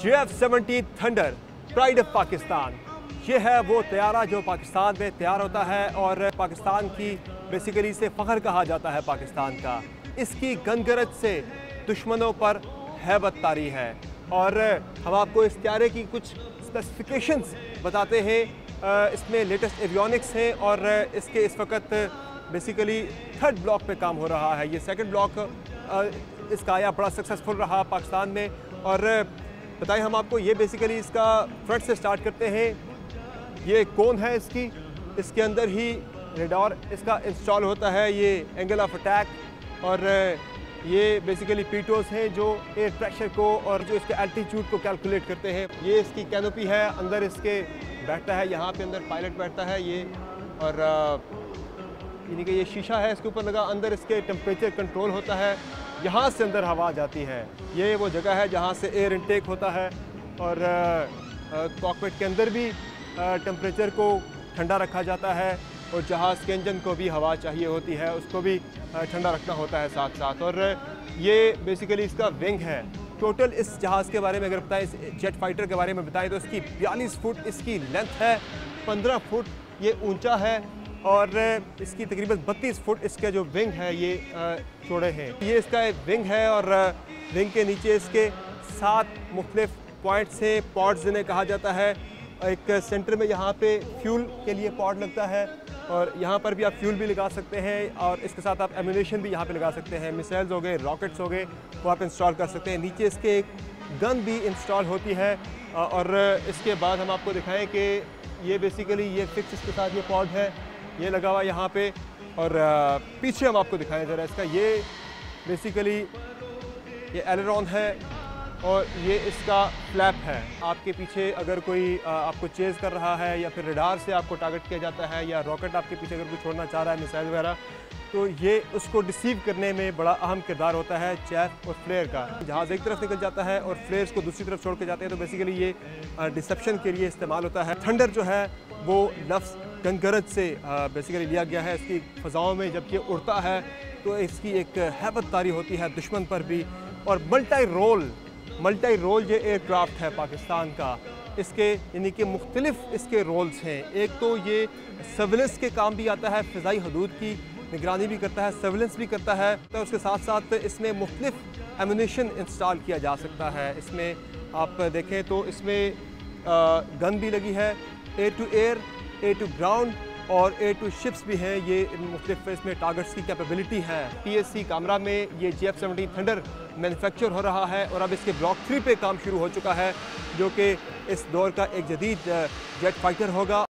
JF-17 thunder pride of Pakistan. ये है वो तैयारा जो पाकिस्तान में तैयार होता है और पाकिस्तान की बेसिकली से फ़ख्र कहा जाता है पाकिस्तान का। इसकी गनगरज से दुश्मनों पर हैबत तारी है और हम आपको इस तैयारे की कुछ स्पेसिफिकेशंस बताते हैं। इसमें लेटेस्ट एवियोनिक्स हैं और इसके इस वक्त बेसिकली थर्ड ब्लॉक पे काम हो रहा है। ये सेकंड ब्लॉक इसका आया बड़ा सक्सेसफुल रहा पाकिस्तान में। और बताएं हम आपको, ये बेसिकली इसका फ्रंट से स्टार्ट करते हैं। ये कोन है इसके अंदर ही रेडार इसका इंस्टॉल होता है, ये एंगल ऑफ अटैक और ये बेसिकली पीटोस हैं जो एयर प्रेशर को और जो इसके एल्टीट्यूड को कैलकुलेट करते हैं। ये इसकी कैनोपी है, अंदर इसके बैठता है, यहाँ पे अंदर पायलट बैठता है ये, और यानी कि ये शीशा है इसके ऊपर लगा, अंदर इसके टेम्परेचर कंट्रोल होता है, यहाँ से अंदर हवा जाती है। ये वो जगह है जहाँ से एयर इनटेक होता है और कॉकपिट के अंदर भी टेम्परेचर को ठंडा रखा जाता है और जहाज़ के इंजन को भी हवा चाहिए होती है, उसको भी ठंडा रखना होता है साथ साथ। और ये बेसिकली इसका विंग है। टोटल इस जहाज़ के बारे में अगर बताएं, इस जेट फाइटर के बारे में बताएं तो इसकी 42 फुट इसकी लेंथ है, 15 फुट ये ऊंचा है और इसकी तकरीबन 32 फुट इसके जो विंग है ये चौड़े हैं। ये इसका एक विंग है और विंग के नीचे इसके 7 मुख्तलिफ पॉइंट्स हैं, पॉड्स जिन्हें कहा जाता है। एक सेंटर में यहाँ पे फ्यूल के लिए पॉड लगता है और यहाँ पर भी आप फ्यूल भी लगा सकते हैं और इसके साथ आप एम्यूनेशन भी यहाँ पे लगा सकते हैं। मिसाइल्स हो गए, रॉकेट्स हो गए, वो आप इंस्टॉल कर सकते हैं। नीचे इसके एक गन भी इंस्टॉल होती है और इसके बाद हम आपको दिखाएं कि ये बेसिकली ये फिक्स इसके साथ ये पॉड है, ये लगा हुआ यहाँ पे। और पीछे हम आपको दिखाएं ज़रा इसका, ये बेसिकली ये एलेरॉन है और ये इसका फ्लैप है। आपके पीछे अगर कोई आपको चेज़ कर रहा है या फिर रडार से आपको टारगेट किया जाता है या रॉकेट आपके पीछे अगर कोई छोड़ना चाह रहा है मिसाइल वगैरह, तो ये उसको डिसीव करने में बड़ा अहम किरदार होता है चैफ और फ्लेयर का। जहाज़ एक तरफ निकल जाता है और फ्लेयर्स को दूसरी तरफ छोड़ के जाते हैं, तो बेसिकली ये डिसेप्शन के लिए इस्तेमाल होता है। थंडर जो है वो लफ्ज़ गनगरज से बेसिकली लिया गया है। इसकी फ़ज़ाओं में जब ये उड़ता है तो इसकी एक हैबत तारी होती है दुश्मन पर भी। और मल्टी रोल ये एयरक्राफ्ट है पाकिस्तान का। इसके यानी कि मुख्तलिफ इसके रोल्स हैं। एक तो ये सर्विलेंस के काम भी आता है, फ़िज़ाई हदूद की निगरानी भी करता है, सर्विलेंस भी करता है। तो उसके साथ साथ इसमें मुख्तलिफ एम्यूनेशन इंस्टॉल किया जा सकता है। इसमें आप देखें तो इसमें गन भी लगी है, air to air, air to ground और एयर टू शिप्स भी हैं। ये मुख्तलिफ इसमें टारगेट्स की कैपेबिलिटी है। PSC कामरा में ये JF-17 थंडर मैन्युफैक्चर हो रहा है और अब इसके ब्लॉक 3 पे काम शुरू हो चुका है, जो कि इस दौर का एक जदीद जेट फाइटर होगा।